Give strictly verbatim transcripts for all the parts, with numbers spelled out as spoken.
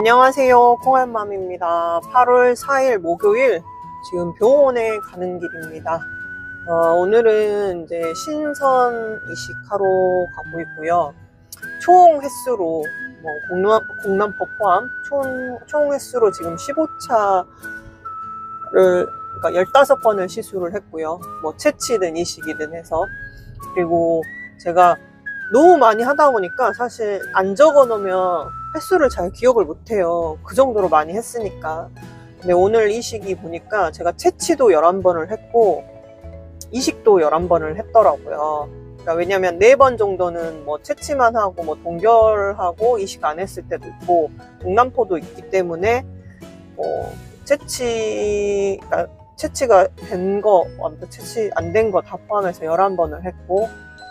안녕하세요, 콩알맘입니다. 팔월 사일 목요일, 지금 병원에 가는 길입니다. 어, 오늘은 이제 신선 이식하러 가고 있고요. 총 횟수로 뭐 공남, 공남포 포함 총, 총 횟수로 지금 십오 차를 그러니까 열다섯 번을 시술을 했고요. 뭐 채취든 이식이든 해서. 그리고 제가 너무 많이 하다 보니까 사실 안 적어 놓으면 횟수를 잘 기억을 못해요. 그 정도로 많이 했으니까. 근데 오늘 이식이 보니까 제가 채취도 열한 번을 했고 이식도 열한 번을 했더라고요. 그러니까 왜냐면 네 번 정도는 뭐 채취만 하고 뭐 동결하고 이식 안 했을 때도 있고 동남포도 있기 때문에 뭐 채취, 그러니까 채취가 된 거, 아무튼 채취 안 된 거 다 포함해서 열한 번을 했고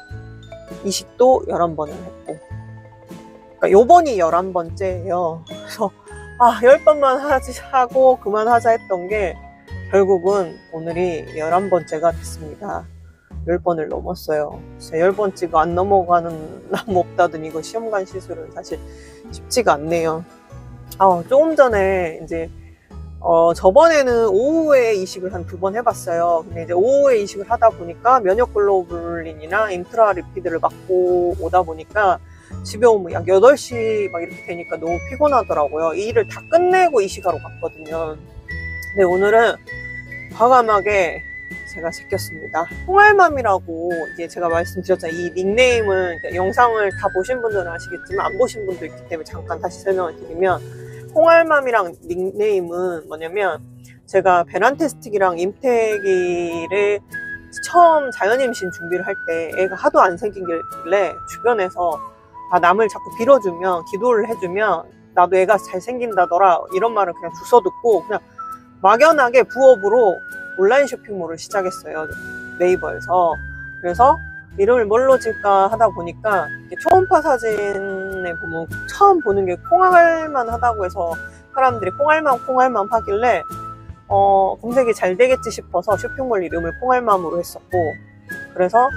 이식도 열한 번을 했고, 그러니까 요번이 열한 번째예요. 그래서 아, 열 번만 하지 하고 그만하자 했던 게 결국은 오늘이 열한 번째가 됐습니다. 열 번을 넘었어요. 열 번째가 안 넘어가는 나무 없다더니 이거 시험관 시술은 사실 쉽지가 않네요. 아, 조금 전에 이제 어, 저번에는 오후에 이식을 한 두 번 해봤어요. 근데 이제 오후에 이식을 하다 보니까 면역 글로불린이나 인트라 리피드를 맞고 오다 보니까 집에 오면 약 여덟 시 막 이렇게 되니까 너무 피곤하더라고요. 이 일을 다 끝내고 이식하러 갔거든요. 근데 오늘은 과감하게 제가 제꼈습니다. 콩알맘이라고 이게 제가 말씀드렸잖아요. 이 닉네임을, 그러니까 영상을 다 보신 분들은 아시겠지만 안 보신 분도 있기 때문에 잠깐 다시 설명을 드리면, 콩알맘이랑 닉네임은 뭐냐면 제가 베란테스틱이랑 임태기를 처음 자연임신 준비를 할 때 애가 하도 안 생기길래 주변에서 아, 남을 자꾸 빌어주면, 기도를 해주면 나도 애가 잘 생긴다더라 이런 말을 그냥 주워 듣고 그냥 막연하게 부업으로 온라인 쇼핑몰을 시작했어요, 네이버에서. 그래서 이름을 뭘로 지을까 하다 보니까 초음파 사진에 보면 처음 보는 게 콩알만 하다고 해서 사람들이 콩알맘 콩알맘 하길래 어, 검색이 잘 되겠지 싶어서 쇼핑몰 이름을 콩알맘으로 했었고, 그래서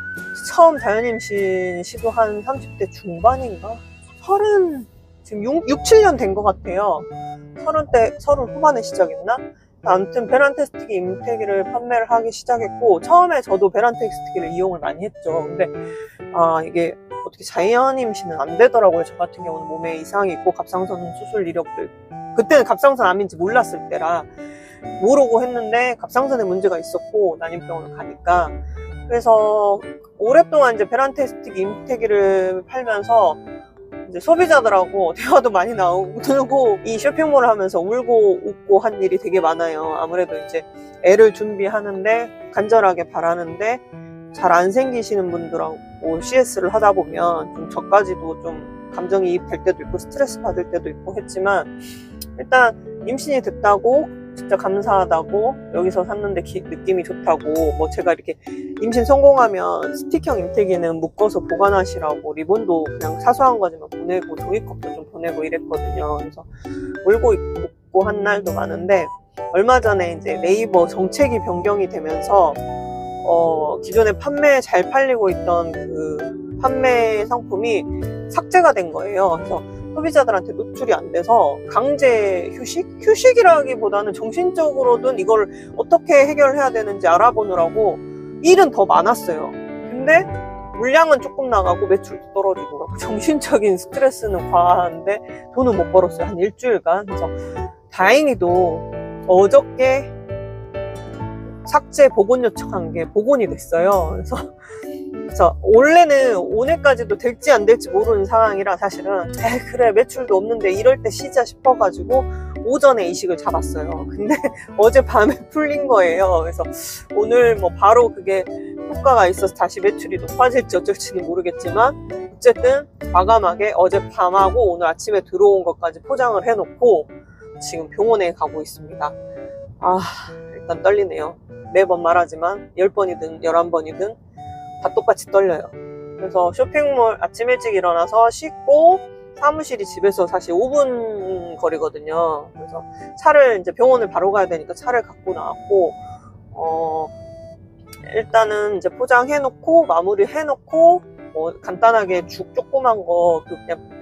처음 자연임신 시도한 삼십 대 중반인가? 서른, 지금 육, 칠 년 된 것 같아요. 서른 대, 서른 후반에 시작했나? 아무튼 베란테스틱 임태기를 판매를 하기 시작했고, 처음에 저도 베란테스틱을 이용을 많이 했죠. 근데 아, 이게 어떻게 자연임신은 안 되더라고요. 저 같은 경우는 몸에 이상이 있고 갑상선 수술 이력도 있고, 그때는 갑상선 암인지 몰랐을 때라 모르고 했는데 갑상선에 문제가 있었고 난임병원을 가니까. 그래서 오랫동안 이제 베란테스틱 임태기를 팔면서 이제 소비자들하고 대화도 많이 나오고 이 쇼핑몰을 하면서 울고 웃고 한 일이 되게 많아요. 아무래도 이제 애를 준비하는데 간절하게 바라는데 잘 안 생기시는 분들하고 씨에스를 하다 보면 좀 저까지도 좀 감정이입 될 때도 있고 스트레스 받을 때도 있고 했지만, 일단 임신이 됐다고 진짜 감사하다고, 여기서 샀는데 기, 느낌이 좋다고, 뭐 제가 이렇게 임신 성공하면 스틱형 임태기는 묶어서 보관하시라고 리본도 그냥 사소한 거지만 보내고 종이컵도 좀 보내고 이랬거든요. 그래서 울고 있고 한 날도 많은데, 얼마 전에 이제 네이버 정책이 변경이 되면서 어, 기존에 판매 잘 팔리고 있던 그 판매 상품이 삭제가 된 거예요. 그래서 소비자들한테 노출이 안 돼서 강제 휴식? 휴식이라기보다는 정신적으로든 이걸 어떻게 해결해야 되는지 알아보느라고 일은 더 많았어요. 근데 물량은 조금 나가고 매출도 떨어지고 정신적인 스트레스는 과한데 돈은 못 벌었어요. 한 일주일간. 그래서 다행히도 어저께 삭제 복원 요청한 게 복원이 됐어요. 그래서 그래서 원래는 오늘까지도 될지 안 될지 모르는 상황이라 사실은 에이, 그래 매출도 없는데 이럴 때 쉬자 싶어가지고 오전에 이식을 잡았어요. 근데 어젯밤에 풀린 거예요. 그래서 오늘 뭐 바로 그게 효과가 있어서 다시 매출이 높아질지 어쩔지는 모르겠지만, 어쨌든 과감하게 어젯밤하고 오늘 아침에 들어온 것까지 포장을 해놓고 지금 병원에 가고 있습니다. 아, 일단 떨리네요. 매번 말하지만 열 번이든 열한 번이든 다 똑같이 떨려요. 그래서 쇼핑몰 아침 일찍 일어나서 씻고 사무실이 집에서 사실 오 분 거리거든요. 그래서 차를 이제 병원을 바로 가야 되니까 차를 갖고 나왔고, 어, 일단은 이제 포장해 놓고 마무리 해 놓고 뭐 간단하게 죽 조그만 거 그 그냥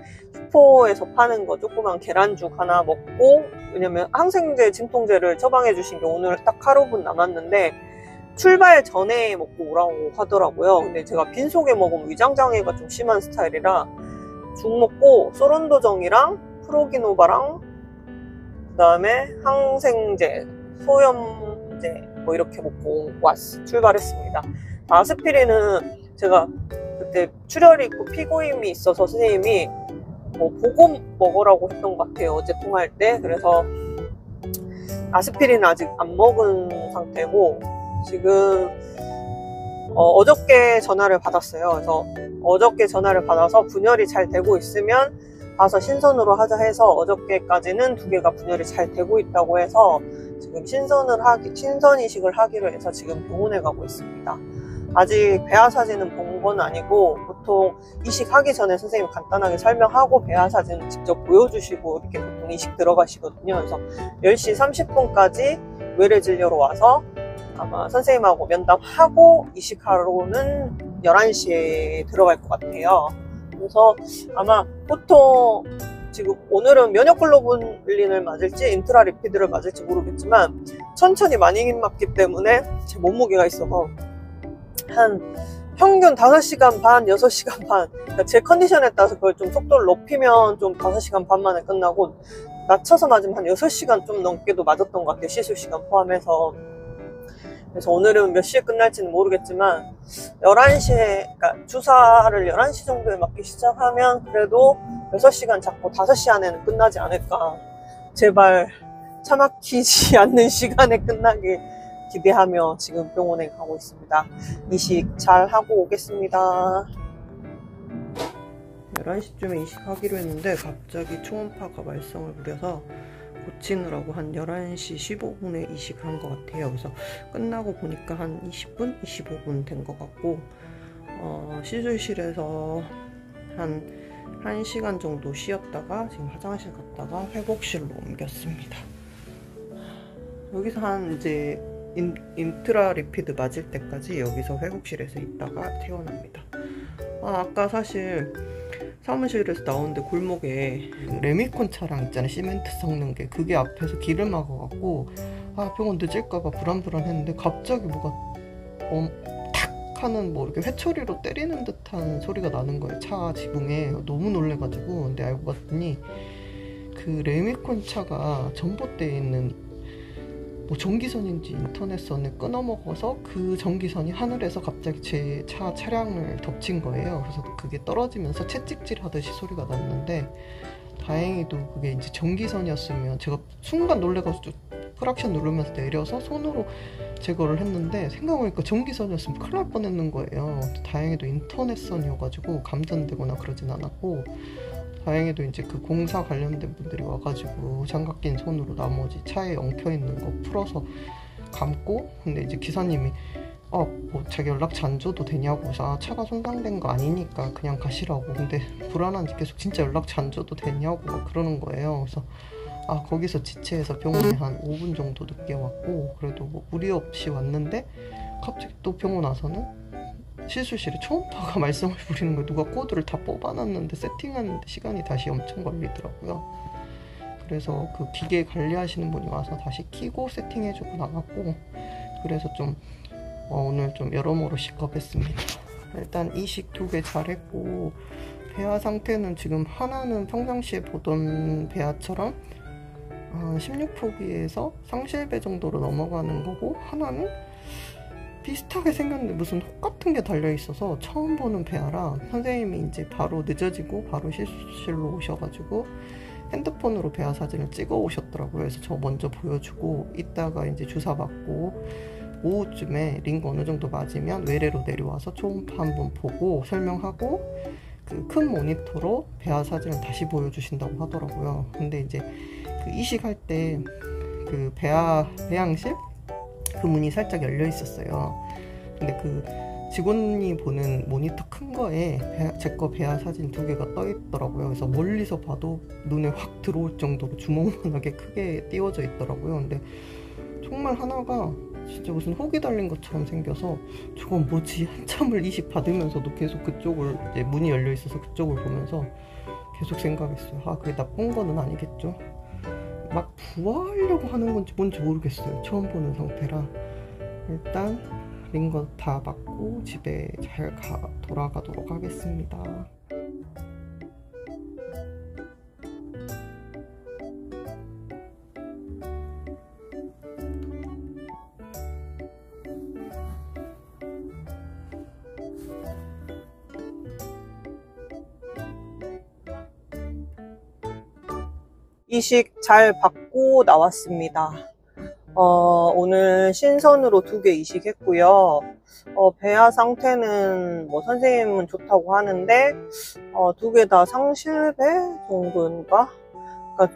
홈포에서 파는 거 조그만 계란죽 하나 먹고, 왜냐면 항생제 진통제를 처방해 주신 게 오늘 딱 하루분 남았는데 출발 전에 먹고 오라고 하더라고요. 근데 제가 빈속에 먹으면 위장장애가 좀 심한 스타일이라 죽 먹고 소론도정이랑 프로기노바랑 그 다음에 항생제, 소염제 뭐 이렇게 먹고 왔, 출발했습니다. 아스피린은 제가 그때 출혈이 있고 피고임이 있어서 선생님이 뭐 보고 먹으라고 했던 것 같아요, 어제 통화할 때. 그래서 아스피린은 아직 안 먹은 상태고, 지금 어, 어저께 전화를 받았어요. 그래서 어저께 전화를 받아서 분열이 잘 되고 있으면 가서 신선으로 하자 해서 어저께까지는 두 개가 분열이 잘 되고 있다고 해서 지금 신선을 하기, 신선 이식을 하기로 해서 지금 병원에 가고 있습니다. 아직 배아 사진은 본 건 아니고, 보통 이식하기 전에 선생님이 간단하게 설명하고 배아 사진을 직접 보여주시고 이렇게 보통 이식 들어가시거든요. 그래서 열 시 삼십 분까지 외래 진료로 와서 아마 선생님하고 면담하고 이식하러는 열한 시에 들어갈 것 같아요. 그래서 아마 보통 지금 오늘은 면역글로불린을 맞을지 인트라리피드를 맞을지 모르겠지만 천천히 많이 맞기 때문에 제 몸무게가 있어서 한 평균 다섯 시간 반, 여섯 시간 반, 그러니까 제 컨디션에 따라서 그걸 좀 속도를 높이면 좀 다섯 시간 반 만에 끝나고, 낮춰서 맞으면 한 여섯 시간 좀 넘게도 맞았던 것 같아요, 시술 시간 포함해서. 그래서 오늘은 몇 시에 끝날지는 모르겠지만 열한 시에, 그러니까 주사를 열한 시 정도에 맞기 시작하면 그래도 여섯 시간 잡고 다섯 시 안에는 끝나지 않을까. 제발 차 막히지 않는 시간에 끝나길 기대하며 지금 병원에 가고 있습니다. 이식 잘 하고 오겠습니다. 열한 시쯤에 이식하기로 했는데 갑자기 초음파가 말썽을 부려서 고치느라고 한 열한 시 십오 분에 이식한 것 같아요. 그래서 끝나고 보니까 한 이십 분? 이십오 분 된 것 같고, 어, 시술실에서 한 1시간 정도 쉬었다가 지금 화장실 갔다가 회복실로 옮겼습니다. 여기서 한 이제 인, 인트라리피드 맞을 때까지 여기서 회복실에서 있다가 퇴원합니다. 아, 아까 사실 사무실에서 나오는데 골목에 그 레미콘 차량 있잖아요, 시멘트 섞는 게. 그게 앞에서 길을 막아갖고 아, 병원 늦을까봐 불안불안했는데 갑자기 뭐가 어, 탁 하는 뭐 이렇게 회초리로 때리는 듯한 소리가 나는 거예요, 차 지붕에. 너무 놀래가지고. 근데 알고 봤더니 그 레미콘 차가 전봇대에 있는 뭐 전기선인지 인터넷선을 끊어먹어서 그 전기선이 하늘에서 갑자기 제 차 차량을 덮친 거예요. 그래서 그게 떨어지면서 채찍질 하듯이 소리가 났는데, 다행히도 그게 이제 전기선이었으면 제가 순간 놀래가지고 크락션 누르면서 내려서 손으로 제거를 했는데, 생각해보니까 전기선이었으면 큰일 날 뻔했는 거예요. 다행히도 인터넷선이어가지고 감전되거나 그러진 않았고, 다행히도 이제 그 공사 관련된 분들이 와가지고 장갑 낀 손으로 나머지 차에 엉켜있는 거 풀어서 감고, 근데 이제 기사님이 어, 뭐 자기 연락처 안 줘도 되냐고 해서 아, 차가 손상된 거 아니니까 그냥 가시라고. 근데 불안한지 계속 진짜 연락처 안 줘도 되냐고 막 그러는 거예요. 그래서 아, 거기서 지체해서 병원에 한 오 분 정도 늦게 왔고, 그래도 뭐 무리 없이 왔는데 갑자기 또 병원 와서는 시술실에 초음파가 말썽을 부리는 거예요. 누가 코드를 다 뽑아놨는데 세팅하는데 시간이 다시 엄청 걸리더라고요. 그래서 그 기계 관리하시는 분이 와서 다시 키고 세팅해주고 나갔고, 그래서 좀 어, 오늘 좀 여러모로 시겁했습니다. 일단 이식 두 개 잘했고, 배아 상태는 지금 하나는 평상시에 보던 배아처럼 어, 십육 포기에서 상실배 정도로 넘어가는 거고, 하나는 비슷하게 생겼는데 무슨 혹 같은 게 달려있어서 처음 보는 배아라 선생님이 이제 바로 늦어지고 바로 시술실로 오셔가지고 핸드폰으로 배아 사진을 찍어 오셨더라고요. 그래서 저 먼저 보여주고 이따가 이제 주사 맞고 오후쯤에 링거 어느 정도 맞으면 외래로 내려와서 초음파 한번 보고 설명하고 그 큰 모니터로 배아 사진을 다시 보여주신다고 하더라고요. 근데 이제 그 이식할 때 그 배아 배양실 그 문이 살짝 열려 있었어요. 근데 그 직원이 보는 모니터 큰 거에 제 거 배아 사진 두 개가 떠 있더라고요. 그래서 멀리서 봐도 눈에 확 들어올 정도로 주먹만하게 크게 띄워져 있더라고요. 근데 정말 하나가 진짜 무슨 혹이 달린 것처럼 생겨서 저건 뭐지? 한참을 이식 받으면서도 계속 그쪽을 이제 문이 열려 있어서 그쪽을 보면서 계속 생각했어요. 아, 그게 나쁜 거는 아니겠죠. 막 부화하려고 하는 건지 뭔지 모르겠어요. 처음 보는 상태라. 일단 링거 다 맞고 집에 잘 가, 돌아가도록 하겠습니다. 이식 잘 받고 나왔습니다. 어, 오늘 신선으로 두 개 이식했고요. 어, 배아 상태는 뭐 선생님은 좋다고 하는데 어, 두 개 다 상실배 정도인가? 그러니까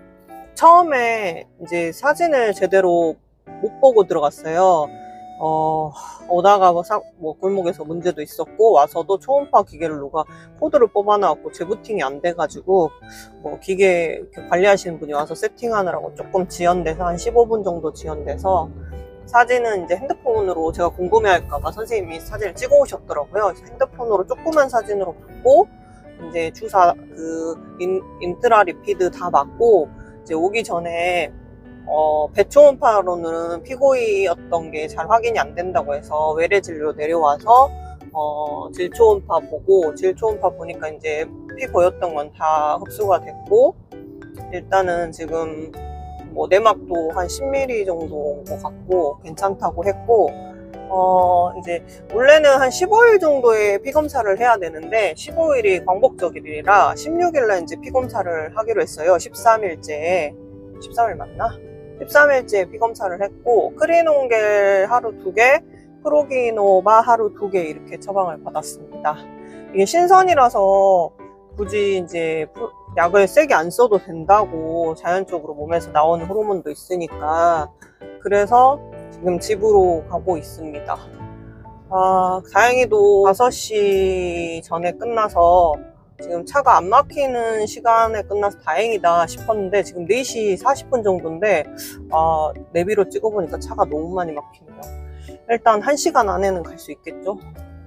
처음에 이제 사진을 제대로 못 보고 들어갔어요. 어, 오다가 뭐, 사, 뭐 골목에서 문제도 있었고 와서도 초음파 기계를 누가 코드를 뽑아놔갖고 재부팅이 안 돼가지고 뭐 기계 관리하시는 분이 와서 세팅하느라고 조금 지연돼서 한 십오 분 정도 지연돼서 사진은 이제 핸드폰으로 제가 궁금해할까봐 선생님이 사진을 찍어 오셨더라고요. 핸드폰으로 조그만 사진으로 받고 이제 주사 그 인, 인트라 리피드 다 맞고 이제 오기 전에 어, 배초음파로는 피고이였던 게 잘 확인이 안 된다고 해서 외래진료 내려와서 어, 질초음파 보고 질초음파 보니까 이제 피 보였던 건 다 흡수가 됐고 일단은 지금 뭐 내막도 한 십 밀리미터 정도 온 것 같고 괜찮다고 했고 어, 이제 원래는 한 십오 일 정도의 피검사를 해야 되는데 십오 일이 광복절이라 십육 일날 이제 피검사를 하기로 했어요. 십삼 일째에 십삼 일 맞나? 십삼 일째 피검사를 했고 크리논겔 하루 두 개, 프로기노바 하루 두 개 이렇게 처방을 받았습니다. 이게 신선이라서 굳이 이제 약을 세게 안 써도 된다고 자연적으로 몸에서 나오는 호르몬도 있으니까 그래서 지금 집으로 가고 있습니다. 아, 다행히도 다섯 시 전에 끝나서 지금 차가 안 막히는 시간에 끝나서 다행이다 싶었는데 지금 네 시 사십 분 정도인데 아, 내비로 찍어보니까 차가 너무 많이 막히네요. 일단 한 시간 안에는 갈 수 있겠죠.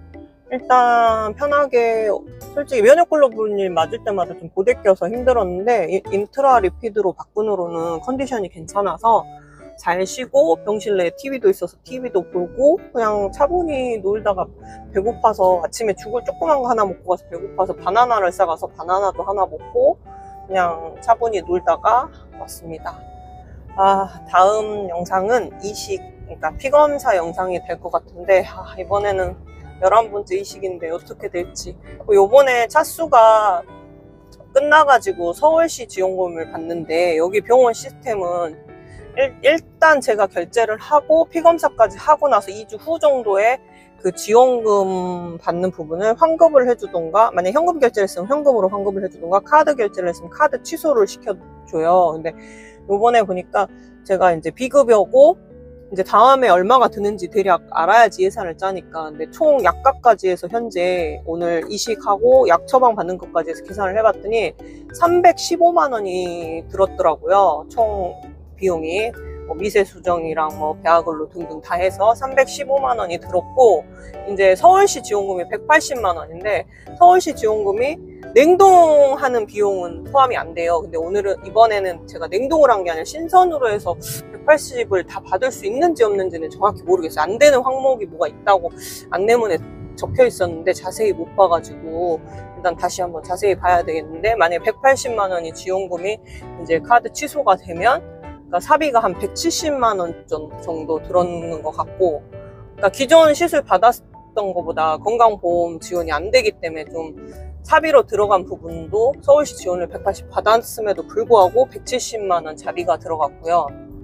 일단 편하게 솔직히 면역글로불린 맞을 때마다 좀 고대 껴서 힘들었는데 인트라 리피드로 바꾼 후로는 컨디션이 괜찮아서 잘 쉬고 병실 내에 티비도 있어서 티비도 보고 그냥 차분히 놀다가 배고파서 아침에 죽을 조그만 거 하나 먹고 가서 배고파서 바나나를 싸가서 바나나도 하나 먹고 그냥 차분히 놀다가 왔습니다. 아, 다음 영상은 이식, 그러니까 피검사 영상이 될 것 같은데 아, 이번에는 열한 번째 이식인데 어떻게 될지. 요번에 차수가 끝나가지고 서울시 지원금을 받는데 여기 병원 시스템은 일, 일단 제가 결제를 하고 피검사까지 하고 나서 이 주 후 정도에 그 지원금 받는 부분을 환급을 해주던가 만약 현금 결제를 했으면 현금으로 환급을 해주던가 카드 결제를 했으면 카드 취소를 시켜줘요. 근데 요번에 보니까 제가 이제 비급여고 이제 다음에 얼마가 드는지 대략 알아야지 예산을 짜니까 근데 총 약값까지 해서 현재 오늘 이식하고 약 처방 받는 것까지 해서 계산을 해봤더니 삼백십오만 원이 들었더라고요. 총 비용이 뭐 미세 수정이랑 뭐 배아글로 등등 다 해서 삼백십오만 원이 들었고 이제 서울시 지원금이 백팔십만 원인데 서울시 지원금이 냉동하는 비용은 포함이 안 돼요. 근데 오늘은 이번에는 제가 냉동을 한 게 아니라 신선으로 해서 백팔십을 다 받을 수 있는지 없는지는 정확히 모르겠어요. 안 되는 항목이 뭐가 있다고 안내문에 적혀 있었는데 자세히 못 봐가지고 일단 다시 한번 자세히 봐야 되겠는데 만약에 백팔십만 원이 지원금이 이제 카드 취소가 되면 그러니까 사비가 한 백칠십만 원 정도 들었는 것 같고 그러니까 기존 시술 받았던 것보다 건강보험 지원이 안 되기 때문에 좀 사비로 들어간 부분도 서울시 지원을 백팔십 받았음에도 불구하고 백칠십만 원 자비가 들어갔고요.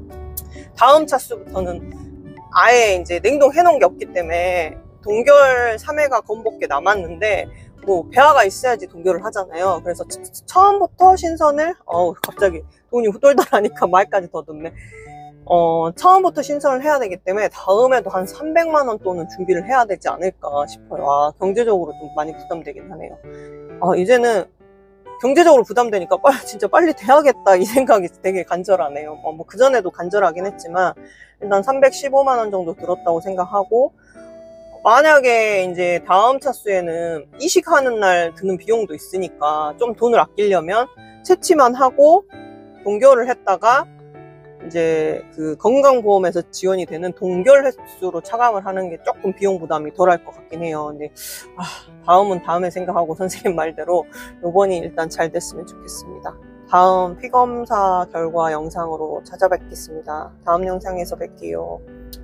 다음 차수부터는 아예 이제 냉동해 놓은 게 없기 때문에 동결 삼 회가 건복게 남았는데 뭐 배아가 있어야지 동결을 하잖아요. 그래서 처음부터 신선을 어우 갑자기 돈이 후덜덜하니까 말까지 더듬네. 어, 처음부터 신선을 해야 되기 때문에 다음에도 한 삼백만 원 돈은 준비를 해야 되지 않을까 싶어요. 아, 경제적으로 좀 많이 부담되긴 하네요. 아, 이제는 경제적으로 부담되니까 빨리, 진짜 빨리 돼야겠다 이 생각이 되게 간절하네요. 어, 뭐 그전에도 간절하긴 했지만 일단 삼백십오만 원 정도 들었다고 생각하고 만약에 이제 다음 차수에는 이식하는 날 드는 비용도 있으니까 좀 돈을 아끼려면 채취만 하고 동결을 했다가 이제 그 건강보험에서 지원이 되는 동결 횟수로 차감을 하는 게 조금 비용 부담이 덜할 것 같긴 해요. 근데 아, 다음은 다음에 생각하고 선생님 말대로 요번이 일단 잘 됐으면 좋겠습니다. 다음 피검사 결과 영상으로 찾아뵙겠습니다. 다음 영상에서 뵐게요.